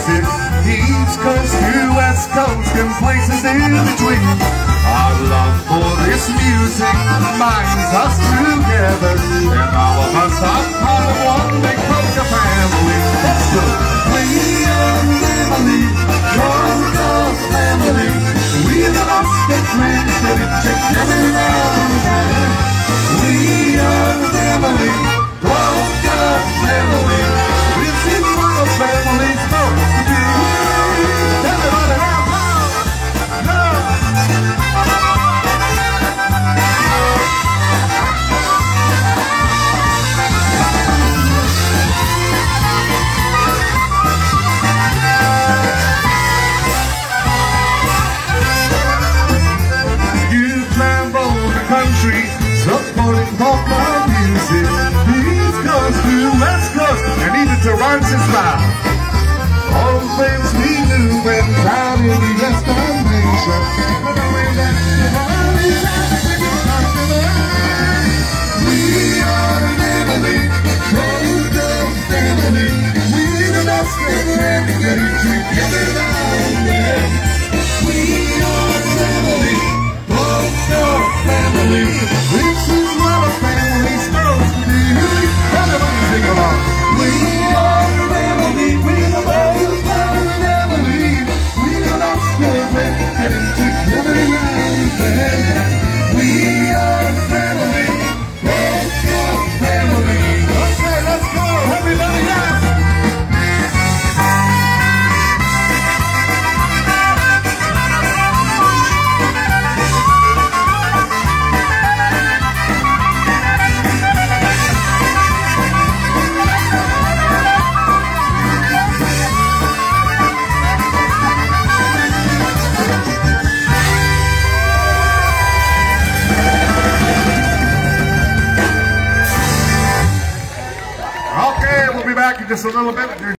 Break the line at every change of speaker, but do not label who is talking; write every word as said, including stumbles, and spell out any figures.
music, East Coast to West Coast and places in between. Our love for this music binds us together, and all of us are part of one big polka family. Let's go. We are family, polka family. We the lost and friends that it takes every round. We are family, polka family. This is what a family's supposed to be. Everybody now, come on. Supporting polka music, East Coast to West Coast, and even to Roncesvalles. All the things we knew when down in the destination. We are family, polka family. We the best friends ready to get it on. We are family, polka family. This is what a family's supposed to be. Everybody sing along. We are family, we the best family. We the lost children getting together again. We are family, polka family. Okay, let's go, everybody now. Okay, we'll be back in just a little bit.